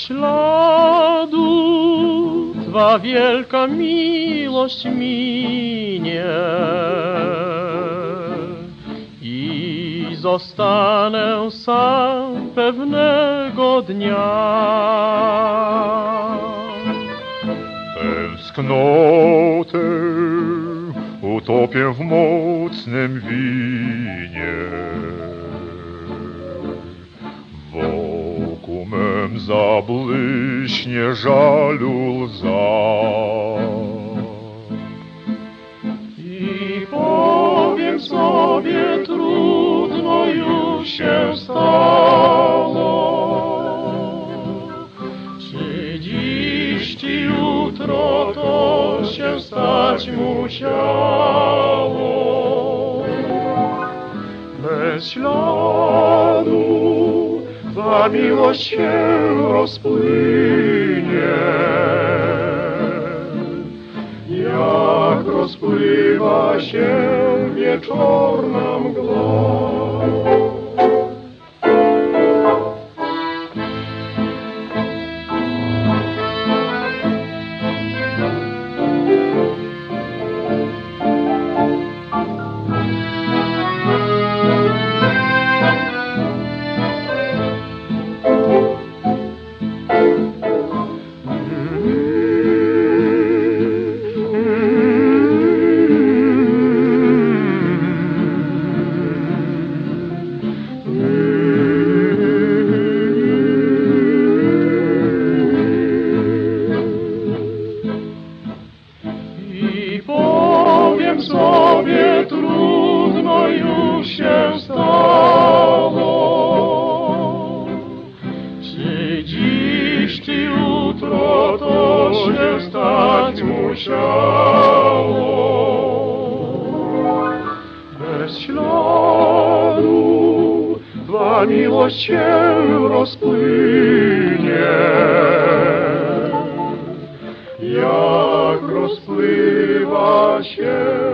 śladu Twa wielka miłość minie i zostanę sam pewnego dnia. Tęsknotę utopię w mocnym winie. Wokół mem zabłyśnie żalu łza. I powiem sobie, trudno już się stało. Czy dziś, czy jutro to się stać musiało. Bez śladu Twa miłość się rozpłynie, jak rozpływa się wieczorna mgła. Sobie trudno już się stało. Czy dziś, czy jutro to się stać musiało. Bez śladu Twa miłość się rozpłynie, jak rozpływa się